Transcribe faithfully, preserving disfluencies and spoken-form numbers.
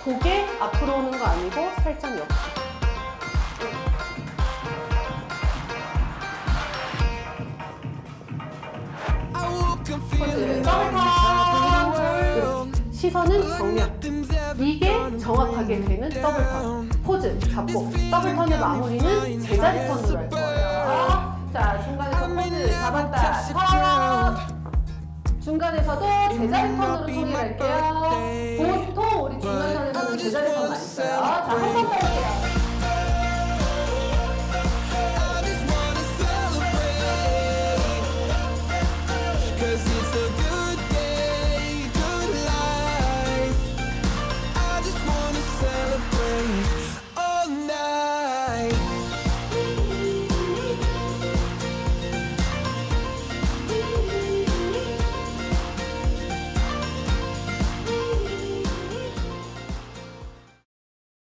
고개 앞으로 오는 거 아니고 살짝 옆으로. 포즈. 더블 턴. 시선은 정면. 이게 정확하게 되는 더블 턴. 포즈 잡고 더블 턴의 마무리는 제자리 턴으로 할 거예요. 자, 중간에서 포즈 잡았다. 턴. 중간에서도 제자리 턴으로 소개할게요.